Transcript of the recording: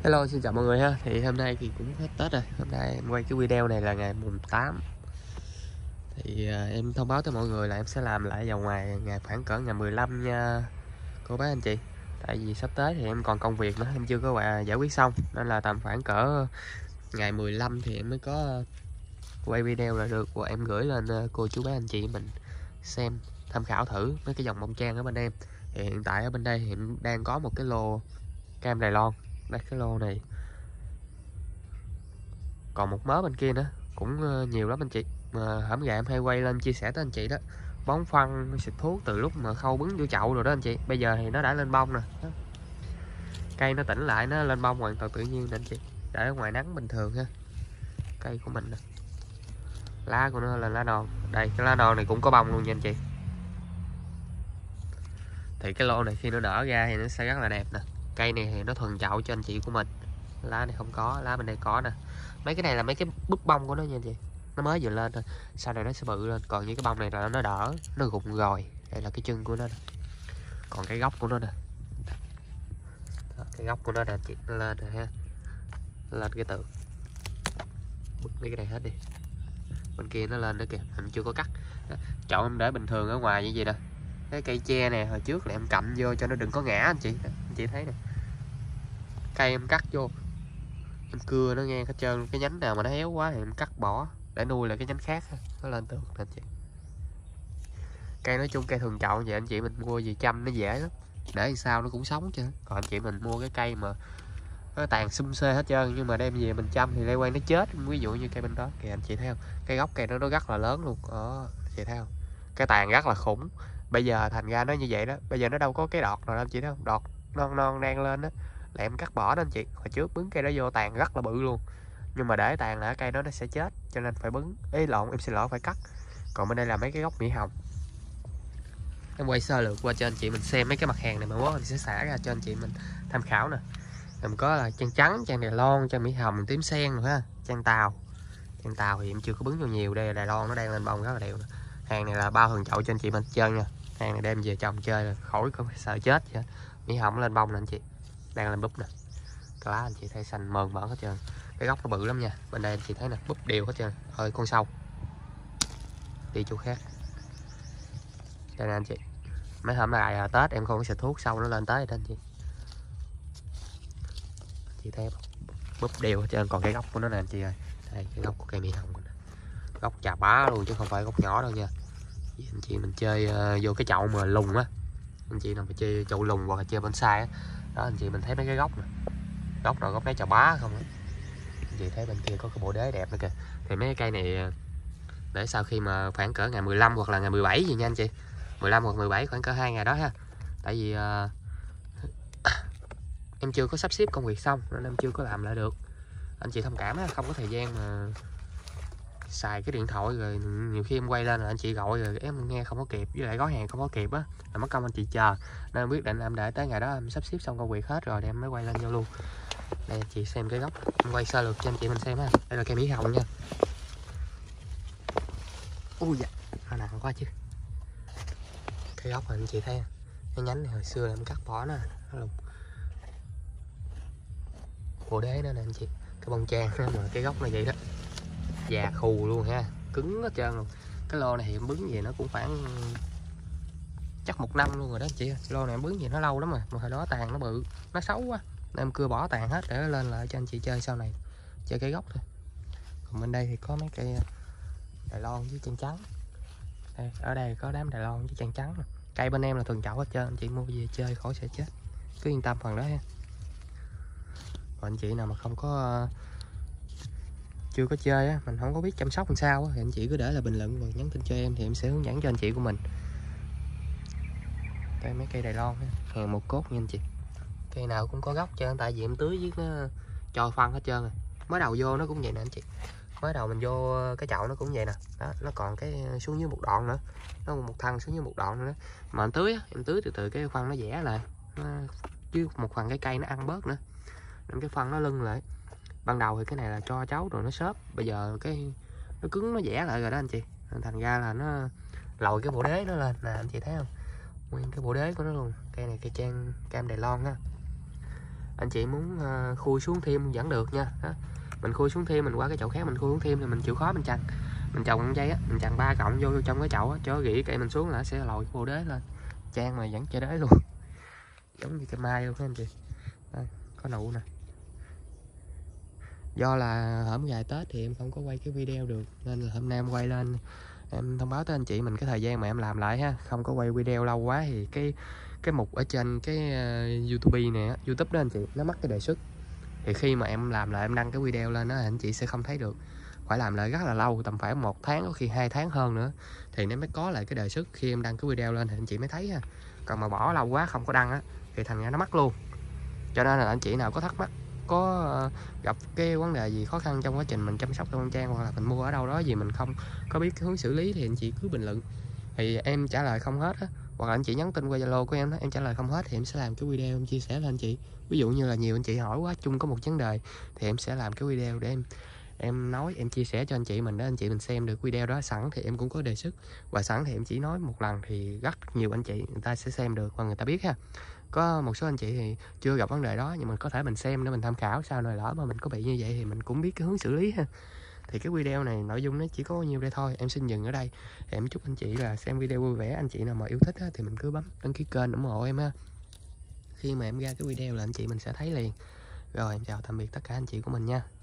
Hello, xin chào mọi người ha. Thì hôm nay thì cũng hết Tết rồi. Hôm nay em quay cái video này là ngày mùng 8. Thì em thông báo tới mọi người là em sẽ làm lại vào ngày khoảng cỡ ngày 15 nha cô bác anh chị. Tại vì sắp tới thì em còn công việc nữa, em chưa có giải quyết xong, nên là tầm khoảng cỡ ngày 15 thì em mới có quay video là được, và em gửi lên cô chú bác anh chị mình xem, tham khảo thử mấy cái dòng bông trang ở bên em. Thì hiện tại ở bên đây thì em đang có một cái lô cam Đài Loan. Đây, cái lô này còn một mớ bên kia nữa cũng nhiều lắm anh chị, mà hổm gà em hay quay lên chia sẻ tới anh chị đó. Bón phân xịt thuốc từ lúc mà khâu bứng vô chậu rồi đó anh chị, bây giờ thì nó đã lên bông nè, cây nó tỉnh lại, nó lên bông hoàn toàn tự nhiên nè anh chị, để ở ngoài nắng bình thường ha. Cây của mình nè, lá của nó là lá non, đây cái lá non này cũng có bông luôn nha anh chị. Thì cái lô này khi nó nở ra thì nó sẽ rất là đẹp nè. Cây này thì nó thuần chậu cho anh chị của mình, lá này không có, lá bên đây có nè. Mấy cái này là mấy cái búp bông của nó nha anh chị, nó mới vừa lên thôi, sau này nó sẽ bự lên. Còn những cái bông này là nó đỡ, nó rụng rồi. Đây là cái chân của nó nè. Còn cái gốc của nó nè, đó, cái gốc của nó nè anh chị, nó lên rồi ha, lên cái tường, bứt mấy cái này hết đi. Bên kia nó lên nữa kìa, mình chưa có cắt đó. Chậu em để bình thường ở ngoài như vậy nè. Cái cây tre này hồi trước là em cầm vô cho nó đừng có ngã anh chị thấy nè. Cây em cắt vô, em cưa nó ngang hết trơn, cái nhánh nào mà nó héo quá thì em cắt bỏ để nuôi lại cái nhánh khác, nó lên được anh chị. Cây nói chung cây thường chậu vậy anh chị, mình mua gì chăm nó dễ lắm, để sao nó cũng sống chứ. Còn anh chị mình mua cái cây mà nó tàn xum xê hết trơn, nhưng mà đem về mình chăm thì lây quan nó chết. Ví dụ như cây bên đó kìa anh chị thấy không, cái gốc cây nó rất là lớn luôn đó, chị thấy không, cái tàn rất là khủng. Bây giờ thành ra nó như vậy đó, bây giờ nó đâu có cái đọt rồi anh chị thấy không, đọt non non đang lên đó là em cắt bỏ đó anh chị. Hồi trước bứng cây đó vô tàn rất là bự luôn, nhưng mà để tàn là cây đó nó sẽ chết, cho nên phải bứng, lộn, em xin lỗi, phải cắt. Còn bên đây là mấy cái gốc mỹ hồng. Em quay sơ lược qua cho anh chị mình xem mấy cái mặt hàng này mà mình sẽ xả ra cho anh chị mình tham khảo nè. Mình có là trang trắng, trang Đài Loan, trang mỹ hồng, tím sen rồi ha, trang tàu. Trang tàu thì em chưa có bứng vô nhiều, đây là Đài Loan, nó đang lên bông rất là đều. Hàng này là bao thường chậu cho anh chị mình chơi nha. Hàng này đem về trồng chơi là khỏi có sợ chết chứ. Mỹ hồng lên bông nè anh chị, đang lên búp nè. Cái lá anh chị thấy xanh mờn mởn hết trơn, cái gốc nó bự lắm nha. Bên đây anh chị thấy nè, búp đều hết trơn. Ơi con sâu đi chỗ khác. Đây nè anh chị, mấy hôm nay Tết em không có xịt thuốc, sâu nó lên tới đó anh chị. Chị thấy búp đều hết trơn. Còn cái gốc của nó nè anh chị ơi, đây cái gốc của cây mỹ hồng này. Gốc chà bá luôn chứ không phải gốc nhỏ đâu nha. Vì anh chị mình chơi vô cái chậu mà lùng á, anh chị nào mà chơi chậu lùng hoặc là chơi bonsai á đó, anh chị mình thấy mấy cái gốc nè, gốc nào gốc đấy chà bá không á. Anh chị thấy bên kia có cái bộ đế đẹp nữa kìa. Thì mấy cái cây này để sau khi mà khoảng cỡ ngày 15 hoặc là ngày 17 gì nha anh chị, 15 hoặc 17 khoảng cỡ 2 ngày đó ha. Tại vì em chưa có sắp xếp công việc xong nên em chưa có làm lại được, anh chị thông cảm á, không có thời gian mà xài cái điện thoại, rồi nhiều khi em quay lên là anh chị gọi rồi em nghe không có kịp, với lại gói hàng không có kịp á, là mất công anh chị chờ. Nên em quyết định em để tới ngày đó em sắp xếp xong công việc hết rồi thì em mới quay lên vô luôn. Đây anh chị xem cái gốc, em quay sơ lược cho anh chị mình xem ha. Đây là cây mỹ hồng nha. Ui dạ, nó nặng quá chứ. Cái gốc này anh chị thấy cái nhánh này hồi xưa là em cắt bỏ nó bộ đế đó nè anh chị, cái bông trang đó, mà cái gốc này vậy đó, già khù luôn ha, cứng hết trơn luôn. Cái lô này hiện bứng gì nó cũng khoảng chắc 1 năm luôn rồi đó anh chị. Lô này em bứng gì nó lâu lắm rồi, mà hồi đó tàn nó bự, nó xấu quá nên em cưa bỏ tàn hết để lên lại cho anh chị chơi sau này, chơi cái gốc thôi. Còn bên đây thì có mấy cây Đài Loan với chân trắng. Đây, ở đây có đám Đài Loan với chân trắng. Cây bên em là thuần chậu hết trơn, anh chị mua về chơi khỏi sẽ chết, cứ yên tâm phần đó ha. Còn anh chị nào mà không có chưa có chơi á, mình không có biết chăm sóc làm sao á, thì anh chị cứ để là bình luận rồi nhắn tin cho em thì em sẽ hướng dẫn cho anh chị của mình. Đây mấy cây Đài Loan hàng một cốt nha anh chị, cây nào cũng có gốc trơn, tại vì em tưới với nó cho phân hết trơn rồi. Mới đầu vô nó cũng vậy nè anh chị, mới đầu mình vô cái chậu nó cũng vậy nè đó, nó còn cái xuống dưới một đoạn nữa, nó một thân xuống dưới một đoạn nữa đó. Mà em tưới á, em tưới từ từ cái phân nó vẽ lại nó, chứ một phần cái cây nó ăn bớt nữa nên cái phân nó lưng lại. Ban đầu thì cái này là cho cháu rồi nó xốp, bây giờ cái nó cứng nó vẽ lại rồi đó anh chị, nên thành ra là nó lòi cái bộ đế nó lên nè anh chị thấy không, nguyên cái bộ đế của nó luôn. Cây này cây trang cam Đài Loan á. anh chị muốn khui xuống thêm vẫn được nha đó. Mình khui xuống thêm, mình qua cái chậu khác mình khui xuống thêm thì mình chịu khó mình chằng, mình trồng con dây á, mình chằng 3 cọng vô trong cái chậu á, cho gỉ cây mình xuống là sẽ lòi bộ đế lên, trang mà vẫn chơi đế luôn, giống như cây mai luôn các anh chị. Đây, có nụ nè. Do là hổm gài Tết thì em không có quay cái video được nên là hôm nay em quay lên em thông báo tới anh chị mình cái thời gian mà em làm lại ha, không có quay video lâu quá thì cái mục ở trên cái YouTube này, YouTube đó anh chị, nó mất cái đề xuất, thì khi mà em làm lại em đăng cái video lên đó anh chị sẽ không thấy được, phải làm lại rất là lâu, tầm phải 1 tháng có khi 2 tháng hơn nữa thì nó mới có lại cái đề xuất, khi em đăng cái video lên thì anh chị mới thấy ha. Còn mà bỏ lâu quá không có đăng á thì thành ra nó mất luôn. Cho nên là anh chị nào có thắc mắc, có gặp cái vấn đề gì khó khăn trong quá trình mình chăm sóc con trang hoặc là mình mua ở đâu đó gì mình không có biết cái hướng xử lý thì anh chị cứ bình luận thì em trả lời không hết á, hoặc là anh chị nhắn tin qua Zalo của em đó, em trả lời không hết thì em sẽ làm cái video em chia sẻ lên anh chị. Ví dụ như là nhiều anh chị hỏi quá chung có một vấn đề thì em sẽ làm cái video để em nói, em chia sẻ cho anh chị mình đó, anh chị mình xem được video đó. Sẵn thì em cũng có đề xuất và sẵn thì em chỉ nói một lần thì rất nhiều anh chị người ta sẽ xem được và người ta biết ha. Có một số anh chị thì chưa gặp vấn đề đó nhưng mà có thể mình xem để mình tham khảo, sau này lỡ mà mình có bị như vậy thì mình cũng biết cái hướng xử lý ha. Thì cái video này nội dung nó chỉ có nhiêu đây thôi, em xin dừng ở đây. Em chúc anh chị là xem video vui vẻ. Anh chị nào mà yêu thích thì mình cứ bấm đăng ký kênh ủng hộ em ha, khi mà em ra cái video là anh chị mình sẽ thấy liền. Rồi em chào tạm biệt tất cả anh chị của mình nha.